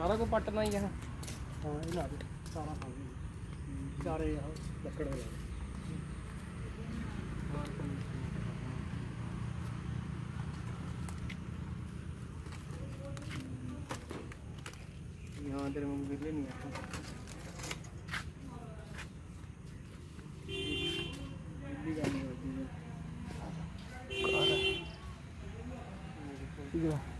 सारा को पटना ही है। हाँ ये ला दे सारा खा लेंगे चारे लकड़ वाला यहाँ तेरे में बिजली नहीं आता। बिजली जानी होती है।